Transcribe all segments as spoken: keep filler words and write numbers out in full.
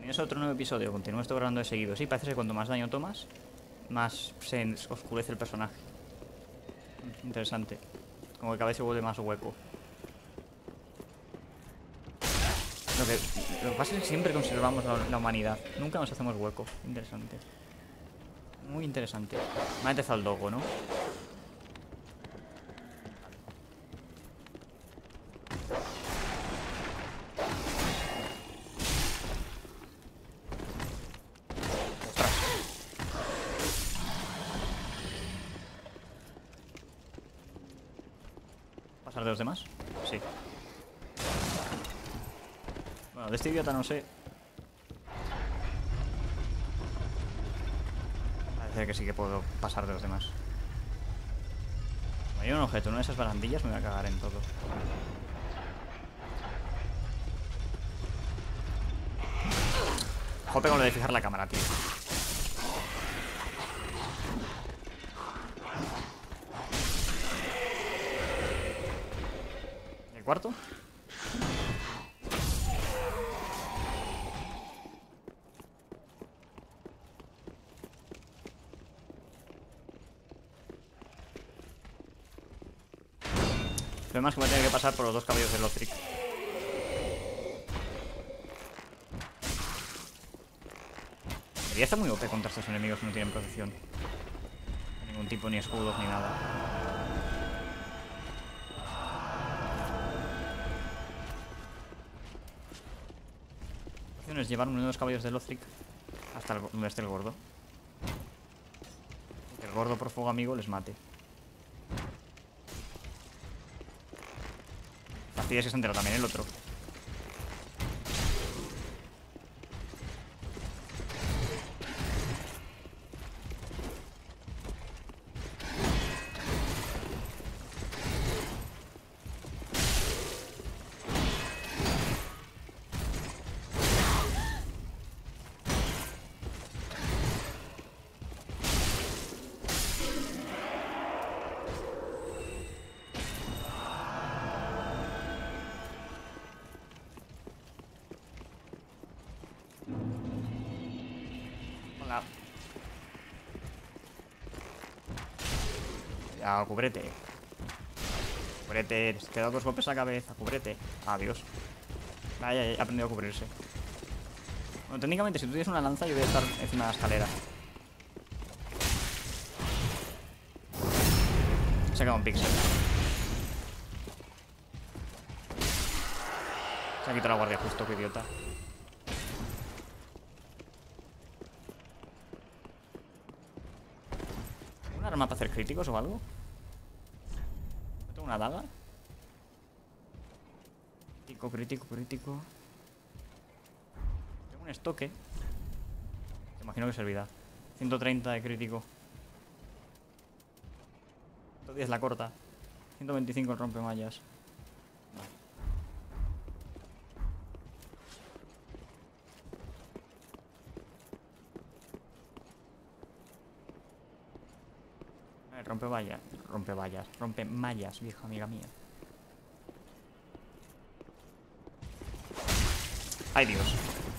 Bienvenidos a otro nuevo episodio. Continúo esto grabando de seguido. Sí, parece que cuanto más daño tomas, más se oscurece el personaje. Interesante. Como que cada vez se vuelve más hueco. Lo que, lo que pasa es que siempre conservamos la, la humanidad. Nunca nos hacemos hueco. Interesante. Muy interesante. Me ha empezado el dogo, ¿no? ¿Pasar de los demás? Sí. Bueno, de este idiota no sé. Parece que sí que puedo pasar de los demás. Como hay un objeto en una de esas barandillas, me voy a cagar en todo. Jope con lo de fijar la cámara, tío. ¿El cuarto? Lo demás que voy a tener que pasar por los dos caballos de Lothric. Debería estar muy O P contra estos enemigos que no tienen protección. De ningún tipo, ni escudos, ni nada. La opción es llevar uno de los caballos de Lothric hasta el, donde esté el gordo. Y que el gordo por fuego amigo les mate. Fastidia si se entera también el otro. Hola. Ya, cúbrete. Cúbrete. Te he dado dos golpes a la cabeza. Cúbrete. Adiós. Vaya, he aprendido a cubrirse. Bueno, técnicamente, si tú tienes una lanza, yo voy a estar encima de la escalera. He sacado un pixel. Se ha quitado la guardia justo, qué idiota. ¿Un arma para hacer críticos o algo? ¿No tengo una daga? Crítico, crítico, crítico. Tengo un estoque. Que imagino que servirá. ciento treinta de crítico. ciento diez la corta. ciento veinticinco el rompemallas. Vale. Rompe vallas, rompe vallas, rompe mallas, vieja amiga mía. Ay, Dios.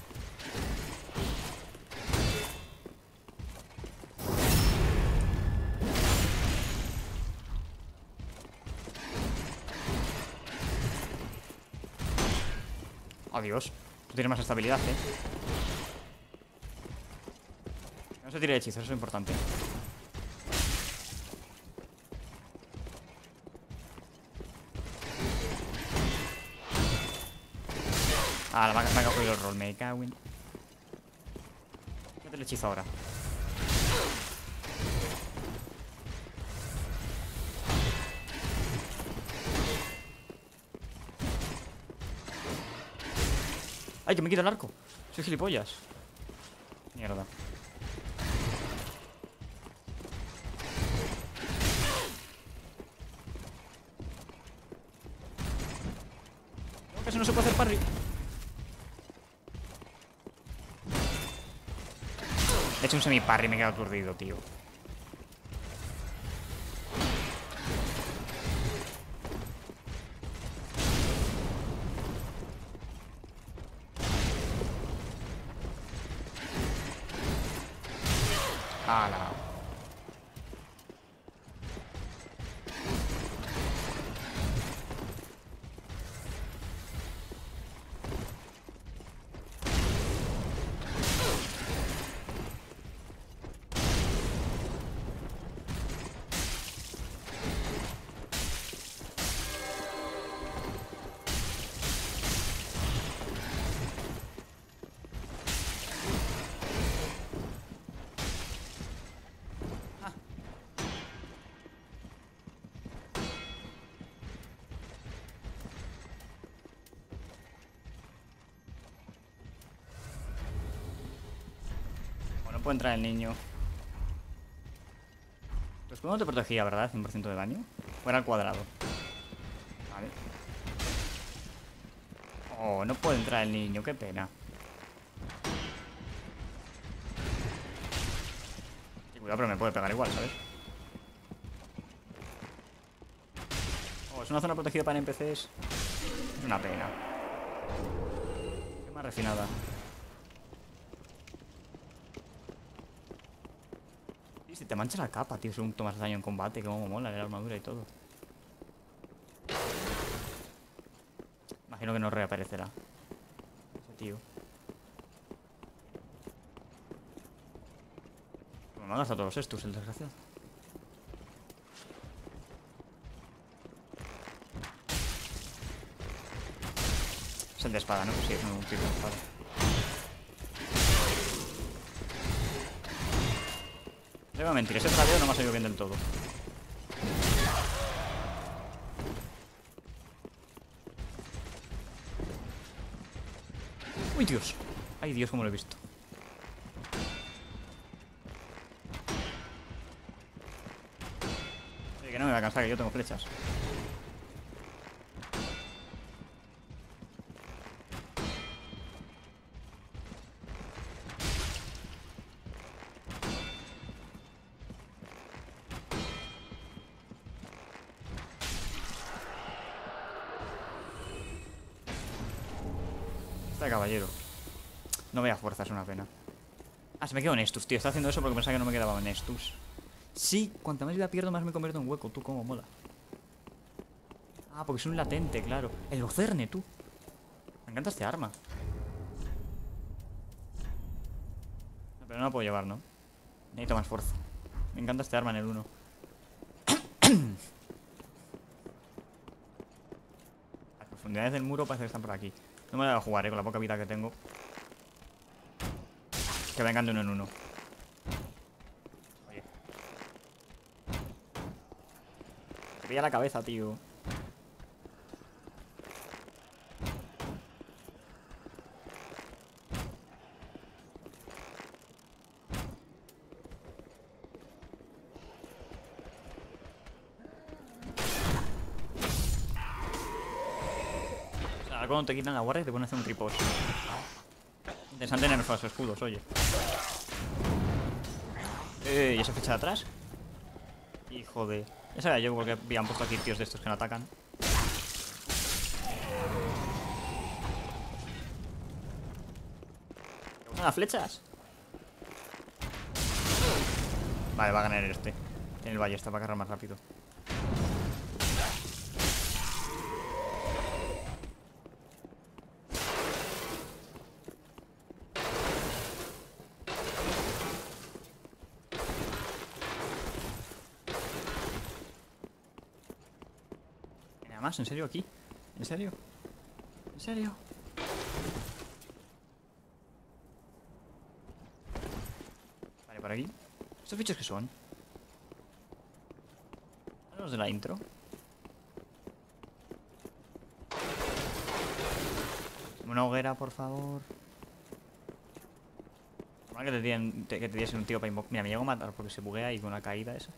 Adiós. Tú tienes más estabilidad, eh. No se tire hechizos, eso es importante. Ah, me ha, me ha cogido el rol, me cago en... Fíjate el hechizo ahora. ¡Ay, que me quita el arco! Soy gilipollas. Mierda. No, que eso no se puede hacer parry. He hecho un semi-parry y me he quedado aturdido, tío. ¡Hala! No puede entrar el niño. Tu escudo no te protegía, ¿verdad? cien por ciento de daño. O era al cuadrado. Vale. Oh, no puede entrar el niño, qué pena. Sí, cuidado, pero me puede pegar igual, ¿sabes? Oh, es una zona protegida para N P Cs. Es una pena. Qué más refinada. Si te mancha la capa, tío, según tomas daño en combate, que como mola la armadura y todo. Imagino que no reaparecerá ese tío. Me ha gastado todos estos, el desgraciado. Es el de espada, ¿no? Sí, es un tipo de espada. No voy a mentir, ese tradeo no me ha salido bien del todo. ¡Uy, Dios! ¡Ay, Dios, cómo lo he visto! Oye, que no me va a cansar, que yo tengo flechas. Está caballero. No vea fuerza, es una pena. Ah, se me quedó Nestus, tío. Está haciendo eso porque pensaba que no me quedaba Nestus. Sí, cuanta más vida pierdo, más me convierto en hueco. Tú, cómo mola. Ah, porque es un latente, claro. El Ocerne, tú. Me encanta este arma. No, pero no la puedo llevar, ¿no? Necesito más fuerza. Me encanta este arma en el uno. Las profundidades del muro parece que están por aquí. No me la voy a jugar, eh, con la poca vida que tengo. Que vengan de uno en uno. Oye. Te pilla la cabeza, tío. O sea, cuando te quitan la guardia te ponen a hacer un riposte. Interesante tener los escudos, oye. Eh, ¿y esa fecha de atrás? Hijo de... Ya sabía yo porque habían puesto aquí tíos de estos que no atacan. ¿Te gustan las flechas? Vale, va a ganar este. Tiene el ballesta para cargar más rápido. Nada más, ¿en serio aquí? ¿En serio? ¿En serio? Vale, por aquí. ¿Estos bichos qué son? ¿Son los de la intro? Una hoguera, por favor. Normal que te, dien, te, que te diesen un tío para invocar. Mira, me llego a matar porque se buguea y con una caída esa.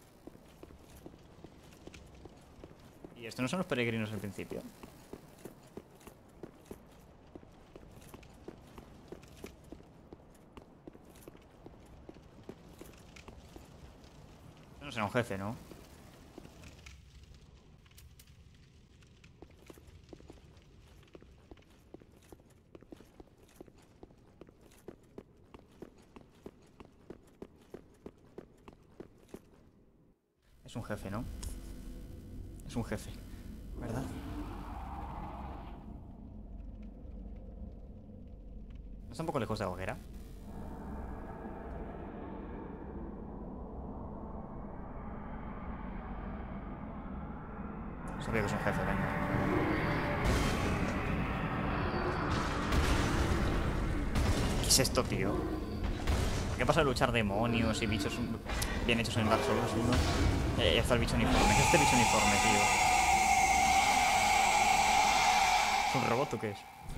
¿Y estos no son los peregrinos al principio? No será un jefe, ¿no? Es un jefe, ¿no? Es un jefe, ¿verdad? ¿No está un poco lejos de la hoguera? Sabía que es un jefe, venga. ¿Qué es esto, tío? ¿Qué pasa de luchar demonios y bichos bien hechos en Dark Souls uno? Eh, está el bicho uniforme. ¿Qué es este bicho uniforme, tío? ¿Es un robot o qué es?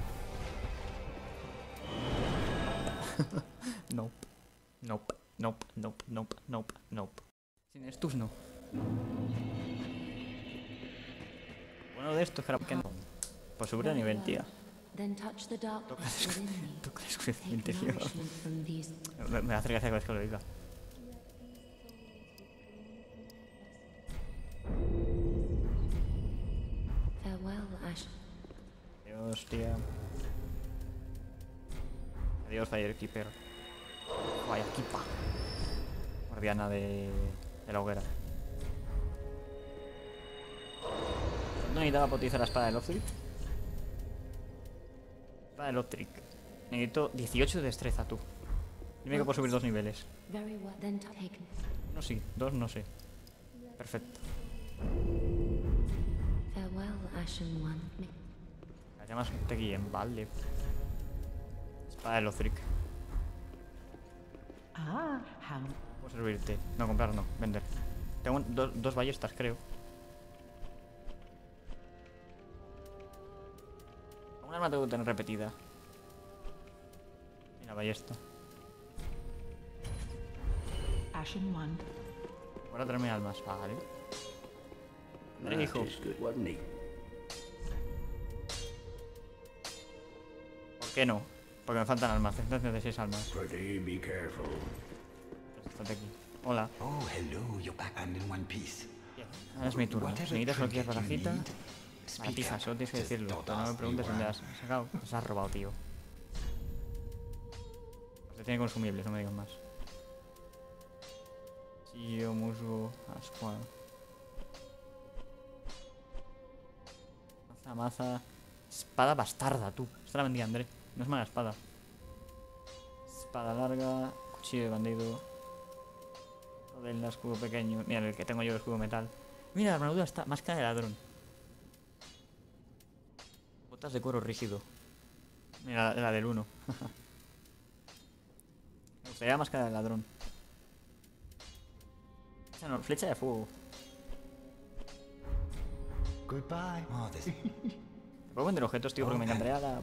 Nope. Nope. Nope. Nope. Nope. Nope. Nope. Sin estos no. Bueno de estos que no. Pues subir a nivel, tía. Toca descubrimiento, tío. Me, me hace gracia cada vez que lo diga. Adiós, tía. Adiós, Firekeeper. Firekeeper. Guardiana de, de la hoguera. ¿Cuánto necesitaba para utilizar la espada de Lothric? Espada de Lothric. Necesito dieciocho de destreza, tú. Dime que puedo subir dos niveles. No, sí. Dos, no sé. Perfecto. Las llamas te guíen, vale. Espada de Lothric. Puedo servirte. No, comprar no. Vender. Tengo un, do, dos ballestas, creo. Un arma tengo que tener repetida. Mira, ballesta. Ahora traerme almas, vale. André, hijo. ¿Por qué no? Porque me faltan almas. Entonces de seis almas. Estate aquí. Hola. Oh, hello, you're back and in one piece. Ahora es mi turno. Si necesitas cualquier barajita, matija, solo tienes que decirlo. Pero no me preguntes dónde has sacado. Os has robado, tío. Pues te tiene consumibles, no me digas más. Chillo, musgo, ascua. Maza, maza. Espada bastarda, tú. Esta la vendía André. No es mala espada. Espada larga. Cuchillo de bandido. Del escudo pequeño. Mira, el que tengo yo de escudo metal. Mira, la armadura está. Máscara de ladrón. Botas de cuero rígido. Mira, la, la del uno. Me gustaría máscara de ladrón. Flecha, no, flecha de fuego. Goodbye. Oh, this... ¿Te puedo vender objetos, tío? Porque me encantaría la...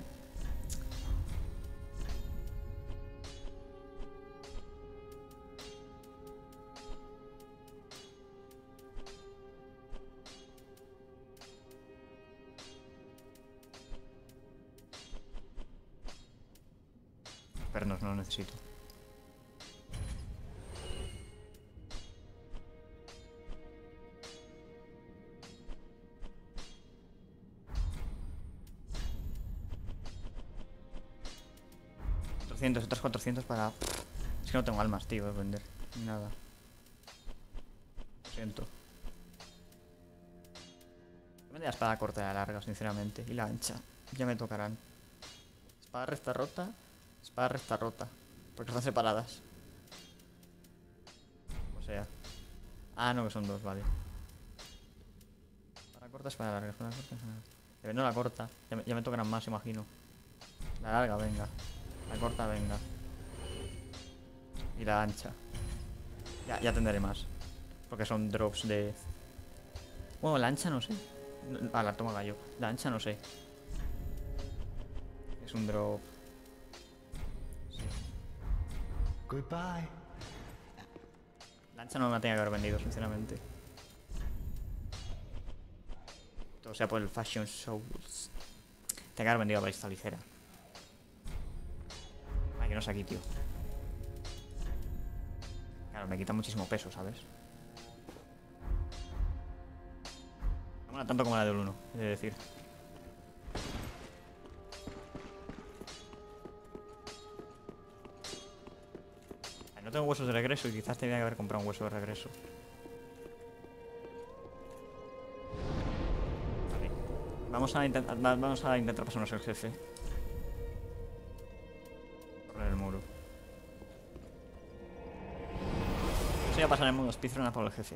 Pernos, no lo necesito. cuatrocientos, otros cuatrocientos para... Es que no tengo almas, tío, de vender. Ni nada. Lo siento. Vende la espada corta y la larga, sinceramente. Y la ancha. Ya me tocarán. Espada recta rota. Espada recta rota. Porque están separadas. O sea. Ah, no, que son dos, vale. Espada corta, espada larga. Espada corta, espada larga. Le vendo la corta. Ya me, ya me tocarán más, imagino. La larga, venga. La corta, venga. Y la ancha. Ya, ya tendré más. Porque son drops de... Bueno, la ancha no sé. Ah, la toma gallo. La ancha no sé. Es un drop... Sí. Goodbye. La ancha no me la tenía que haber vendido, sinceramente. Todo sea por el Fashion Souls. Tenía que haber vendido la balista ligera. Ay, que no es aquí, tío. Claro, me quita muchísimo peso, ¿sabes? No mola tanto como la del uno, es decir. Ay, no tengo huesos de regreso y quizás tenía que haber comprado un hueso de regreso. Vamos a intentar, vamos a intentar pasarnos el jefe. Correr el muro. Eso ya pasaremos speedrun a por el jefe.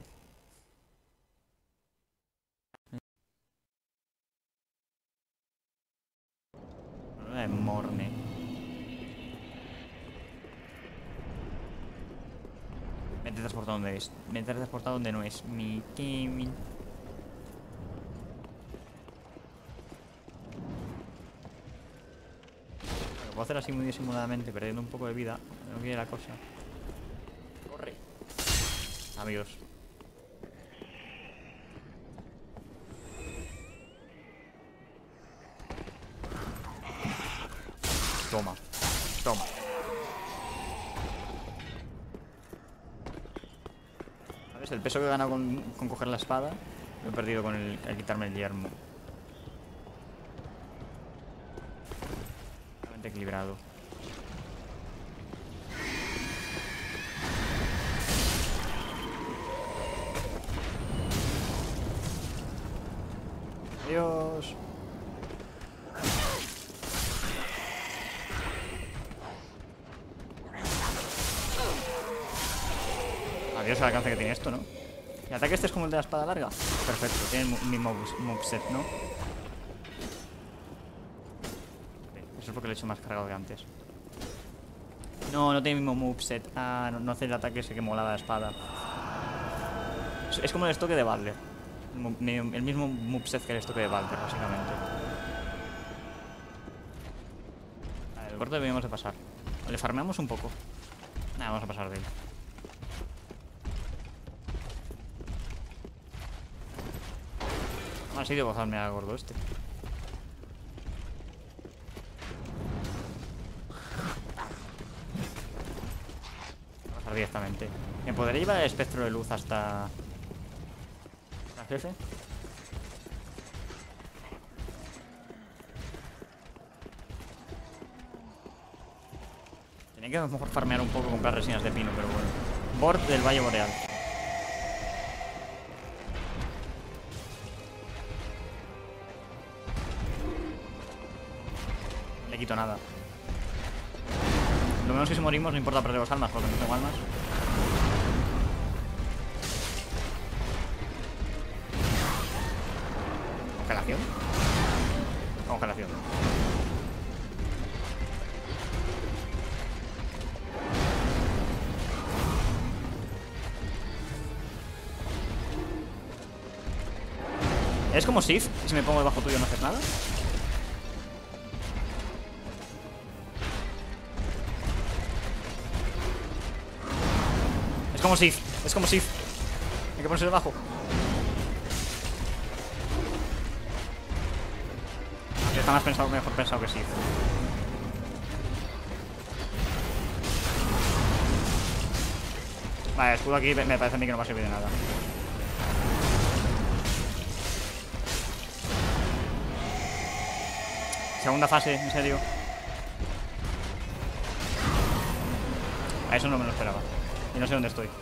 Eh, morne. Me he transportado donde es. Me he transportado donde no es. Mi Kevin. Lo puedo hacer así muy disimuladamente, perdiendo un poco de vida. No quiere la cosa. Corre. Amigos. Toma. Toma. ¿Sabes? El peso que he ganado con, con coger la espada lo he perdido con el, el quitarme el yermo. Totalmente equilibrado. Adiós. Adiós el alcance que tiene esto, ¿no? El ataque este es como el de la espada larga. Perfecto, tiene el mismo moveset, ¿no? Eso es porque lo he hecho más cargado que antes. No, no tiene el mismo moveset. Ah, no, no hace el ataque ese que molaba la espada. Es, es como el estoque de Butler. El, el mismo moveset que el estoque de Butler, básicamente. Vale, el corte debíamos de pasar. Le farmeamos un poco. Nada, vamos a pasar de él. Así de gozarme al gordo este. Voy a pasar directamente. ¿Me podré llevar el espectro de luz hasta el jefe? Tenía que a lo mejor farmear un poco, comprar resinas de pino, pero bueno. Bord del Valle Boreal. No le quito nada. Lo menos que si morimos no importa perder los almas, porque no tengo almas. ¿Congelación? Congelación. ¿Es como Sif? Si me pongo debajo tuyo no haces nada. Es como Sif, es como Sif. Hay que ponerse debajo. Está más pensado, mejor pensado que Sif. Vale, escudo aquí me parece a mí que no va a servir de nada. Segunda fase, en serio. A eso no me lo esperaba. Y no sé dónde estoy.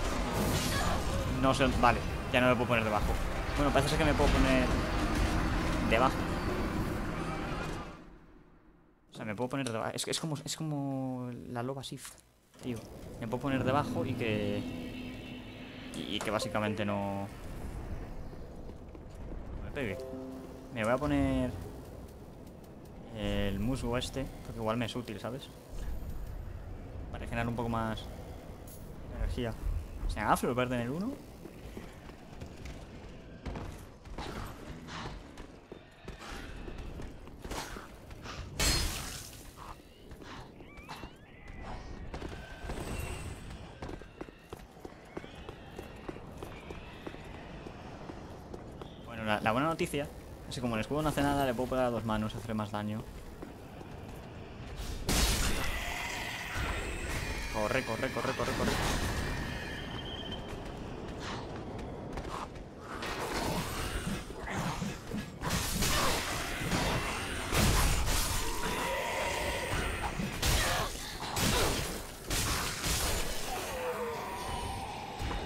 No sé, vale, ya no me puedo poner debajo. Bueno, parece ser que me puedo poner debajo. O sea, me puedo poner debajo. Es, es como es como la loba Sif, tío. Me puedo poner debajo y que y que básicamente no no me pegue. Me voy a poner el musgo este, porque igual me es útil, ¿sabes? Para generar un poco más de energía. O sea, Afro verde en el uno. Bueno, la, la buena noticia es que como el escudo no hace nada, le puedo pegar a dos manos y hacerle más daño. Corre, corre, corre, corre, corre.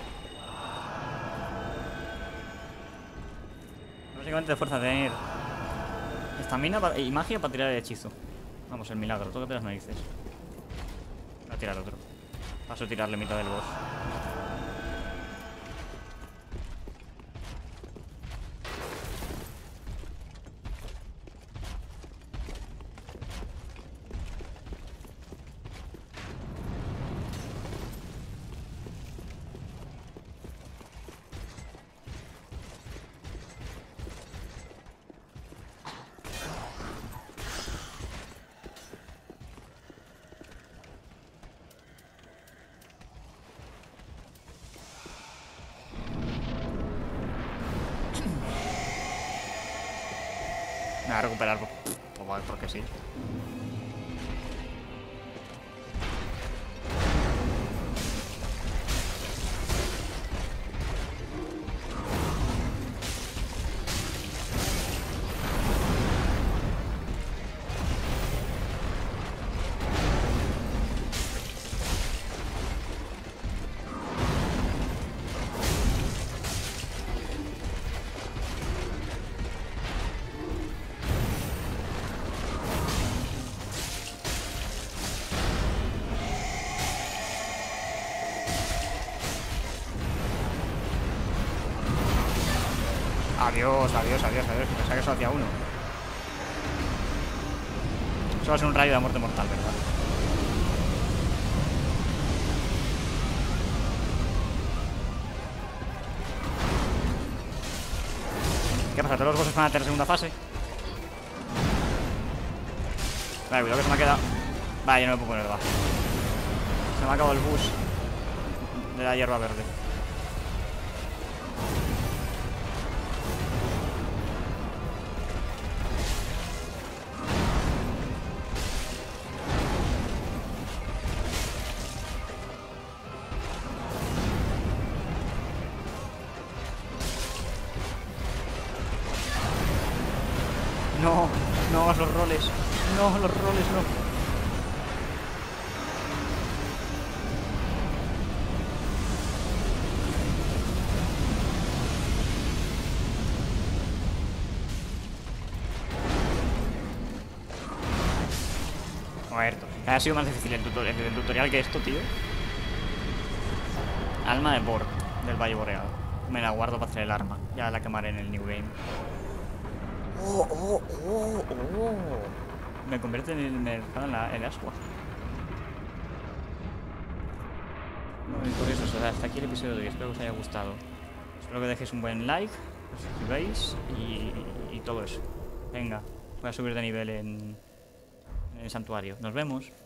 Básicamente de fuerza tener estamina pa- y magia para tirar el hechizo. Vamos, el milagro, tócate las narices. Voy a tirar otro. Paso a tirarle mitad del boss. Me va a recuperar por- por- porque sí. Adiós, adiós, adiós, adiós. Que pensaba que solo hacía uno. Eso va a ser un rayo de muerte mortal, ¿verdad? ¿Qué pasa? ¿Todos los bosses van a tener segunda fase? Vale, cuidado que se me ha quedado. Vale, yo no me puedo poner, va. Se me ha acabado el bus de la hierba verde. No, no, los roles. No, los roles no. Muerto. Ha sido más difícil el, tutor el, el tutorial que esto, tío. Alma de Borg, del Valle Boreal. Me la guardo para hacer el arma. Ya la quemaré en el New Game. Oh, oh, oh, oh. Me convierte en el mercado en la, el ascua. Bueno, y por eso, o sea, hasta aquí el episodio de hoy. Espero que os haya gustado. Espero que dejéis un buen like, os suscribáis y, y todo eso. Venga, voy a subir de nivel en, en el santuario. Nos vemos.